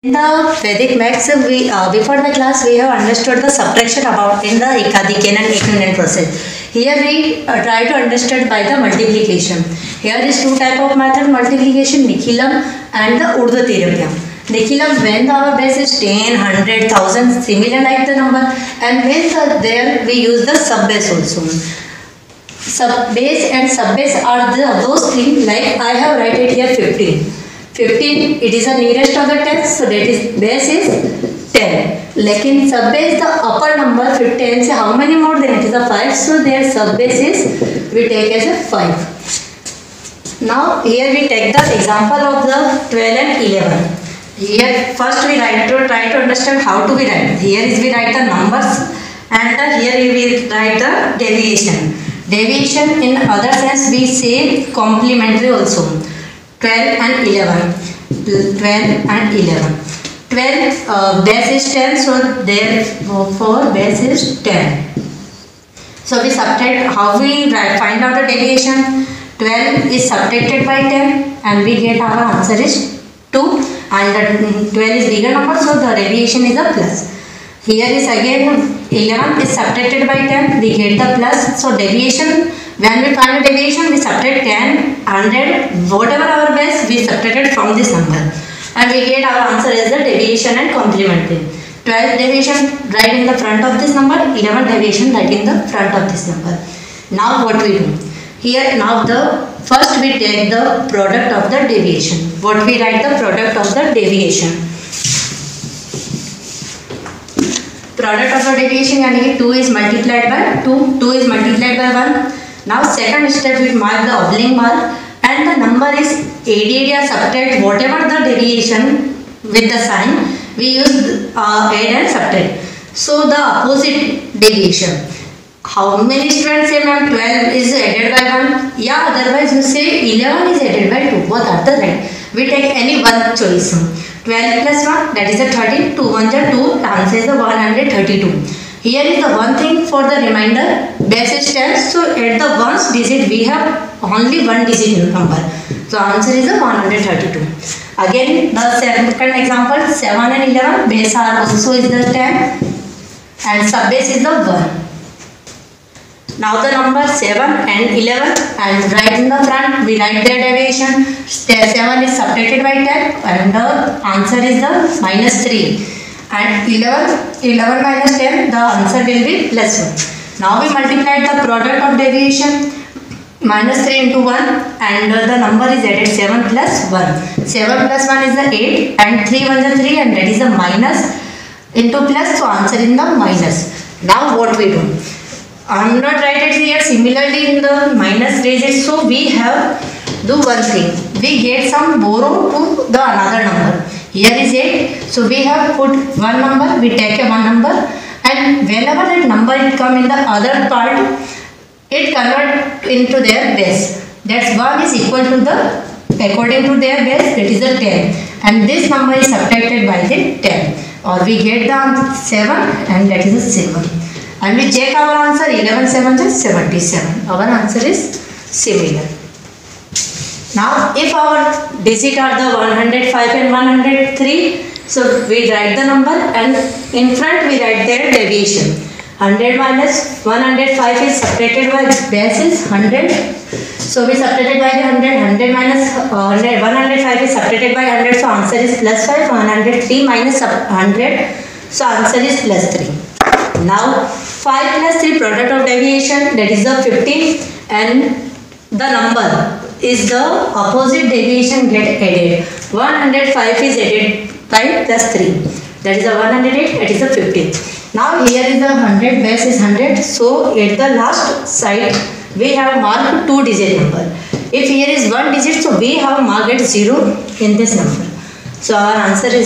In the Vedic maths, we before the class we have understood the subtraction about in the Ekadikeyan and Ekunian process. Here we try to understand by the multiplication. Here is two type of method: multiplication, Nikhilam, and the Urdhva Tirapya. Nikhilam, when our base is 10, 100, 1000, similar like the number, and when there we use the sub base also. Sub base and sub base are those things like I have write it here 15. 15 it is the nearest of the 10, so that is base is 10. Like in sub base the upper number 15, so how many more than it is a 5, so their sub base is we take as a 5. Now here we take the example of the 12 and 11. Here first we try to understand how to we write. Here is we write the numbers, and here we will write the deviation. Deviation in other sense we say complementary also. 12 and 11. 12 and 11. 12 base is 10, so therefore base is 10. So we subtract. How we find out the deviation? 12 is subtracted by 10 and we get our answer is 2, and 12 is bigger number, so the deviation is a plus. Here is again 11 is subtracted by 10, we get the plus, so deviation, when we find a deviation we subtract 10, 100, whatever our base we subtracted from this number, and we get our answer as the deviation and complementary. 12 deviation right in the front of this number, 11 deviation right in the front of this number. Now what we do? Here now first we take the product of the deviation. What we write the product of the deviation? Product of the deviation यानी 2 is multiplied by 2, 2 is multiplied by 1. Now second step we mark the oblique mark, and the number is added or subtract whatever the deviation with the sign we use add and subtract. So the opposite deviation. How many students say ma'am 12 is added by 1? Yeah, otherwise you say 11 is added by 2. Both are the right. We take any one choice. 12 plus 1, that is a 13. 2 1s are 2. The answer is the 132. Here is the one thing for the remainder. Base is 10. So at the ones digit we have only one digit number. So answer is the 132. Again the second example, 7 and 11. Base are also is the 10 and sub base is the 1. Now the number 7 and 11, and right in the front we write their deviation. 7 is subtracted by 10 and the answer is the minus 3. And 11 minus 10, the answer will be plus 1. Now we multiply the product of deviation. Minus 3 into 1, and the number is added 7 plus 1. 7 plus 1 is the 8, and 3 1s are 3, and that is a minus into plus, so answer in the minus. Now what we do? I am not write it here similarly in the minus digits, so we have do one thing. We get some borrow to the another number. Here is 8, so we have put one number, we take a one number, and whenever that number it come in the other part, it convert into their base. That's 1 is equal to the, according to their base, that is the 10, and this number is subtracted by the 10, or we get the 7, and that is the 7. And we check our answer, 11 7 is 77. Our answer is similar. Now if our digit are the 105 and 103, so we write the number and in front we write their deviation. 100 minus 105 is subtracted by base is 100. So we subtracted by the 100. 100 minus 105 is subtracted by 100, so answer is plus 5. 103 minus 100, so answer is plus 3. Now 5 plus 3 product of deviation, that is the 15, and the number is the opposite deviation get added. 105 is added by plus 3, that is the 108, it is the 15. Now here is the 100, base is 100, so at the last side we have marked 2 digit number. If here is 1 digit, so we have marked 0 in this number. So our answer is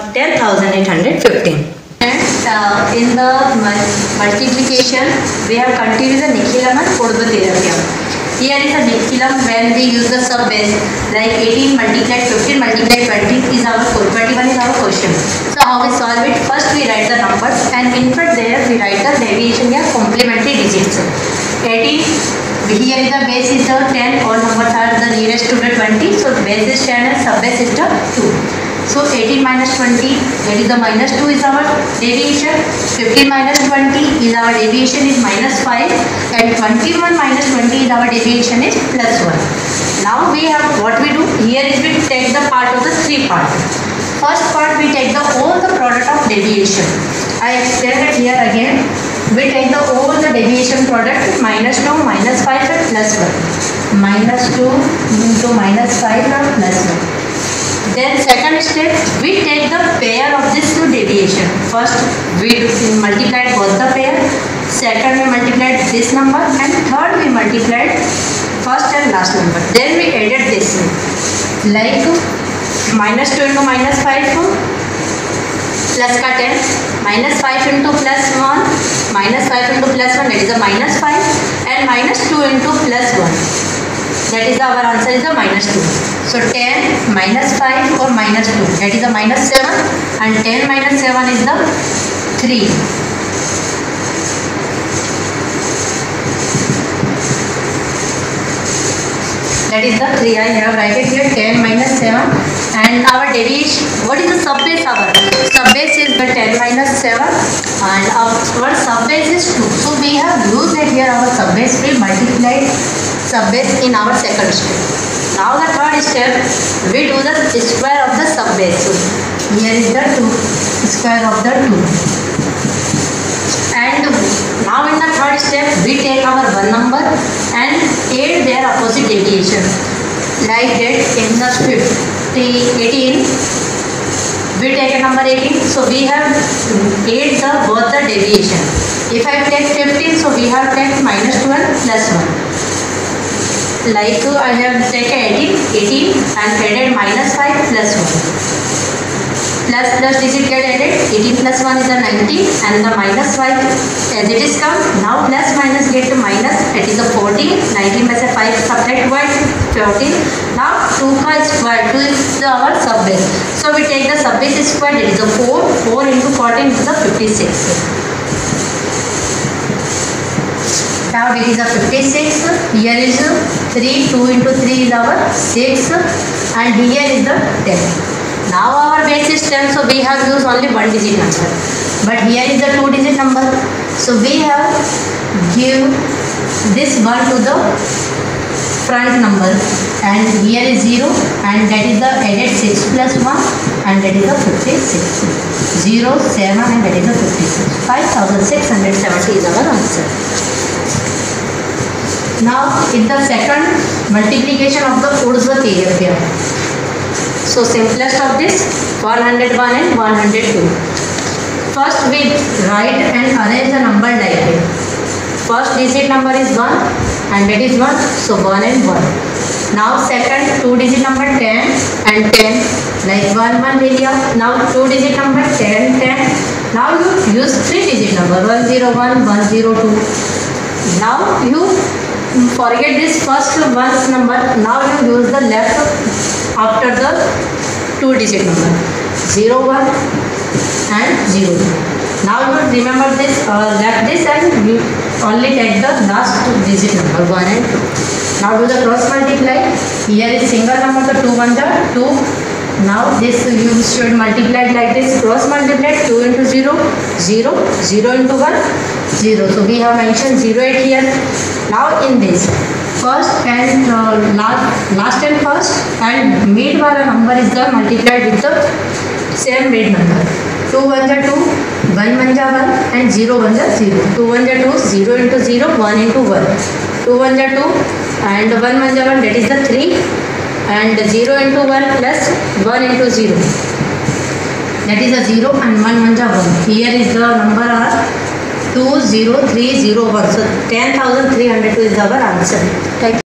10,815. And in the multiplication, we have continued the Nikhilam and Urdhva Tirapya. Here is a Nikhilam when we use the sub base, like 18 multiplied 15 multiplied 20 is our 21 is our question. So how we solve it? First we write the numbers, and in front there we write the deviation or complementary digits. 18, here is the base is the 10, all numbers are the nearest to the 20, so base is 10 and sub base is the 2. So 18 minus 20, that is the minus 2 is our deviation. 15 minus 20 is our deviation is minus 5, and 21 minus 20 is our deviation is plus 1. Now we have what we do here is we take the part of the three part. First part we take the all the product of deviation. I explain it here again. We take the all the deviation product minus 2, minus 5 and plus 1. Minus 2 into minus 5 and plus 1. Then second step we take the pair of this two deviation. First we multiplied both the pair. Second we multiplied this number, and third we multiplied first and last number. Then we added this like minus 2 into minus 5 plus का 10, minus 5 into plus 1, minus 5 into plus 1, that is a minus 5, and minus 2 into plus 1, that is our answer is the minus 2. So 10 minus 5 or minus 2, that is a minus 7, and 10 minus 7 is the 3. That is the 3. I have write it here 10 minus 7, and our deviation, what is the subbase? Our subbase is the 10 minus 7, and our subbase is 2. So we have used it here our subbase. We multiplied subbase in our second step. Now the third step we do the square of the subbase. So here is the 2 square of the 2. And now in the third step we take our one number and add their opposite deviation. Like that in the 18 we take a number 18, so we have add the both the deviation. If I take 15, so we have take minus 12 plus 1. Like I have taken 18 and added minus 5 plus 1. Plus digit get added, 18 plus 1 is a 19, and the minus 5 as it is come. Now plus minus get to minus, it is a 14, 19 plus 5 subtract 14. Now 2 ka square, 2 is our subbase. So we take the subbase square, it is a 4, 4 into 14 is a 56. Now it is a 56, here is 3, 2 into 3 is our 6, and here is the 10. Now our base is 10, so we have used only one digit number. But here is the 2 digit number. So we have give this 1 to the front number, and here is 0, and that is the added 6 plus 1, and that is the 56. 0, 7, and that is the 56. 5670 is our answer. Now in the second multiplication of the Urdhva pair. So simplest of this 101 and 102. First we write and arrange the number like this. First digit number is 1, and that is 1, so 1 and 1. Now second 2 digit number 10 and 10, like 1 1 area. Now 2 digit number 10 10. Now you use 3 digit number 101 102. Now you forget this first one number. Now you use the left after the 2 digit number 01 and 02. Now you remember this, left this, and you only take the last 2 digit number 1 and 2. Now do the cross multiply. Here is single number, the 2 1 are 2. Now this you should multiply like this, cross multiply 2 into 0 0, 0 into 1 0. So we have mentioned 08 here. Now in this first and last and first and mid wala number is the multiplied with the same mid number. 2 1 are 2, 1 1 are 1, and 0 1 are 0. 2 1 are 2, 0 into 0, 1 into 1. 2 1 are 2, and 1 1 are 1, that is the 3, and 0 into 1 plus 1 into 0, that is a 0, and 1 1 are 1. Here is the number are 20301. So 10,302 is our answer.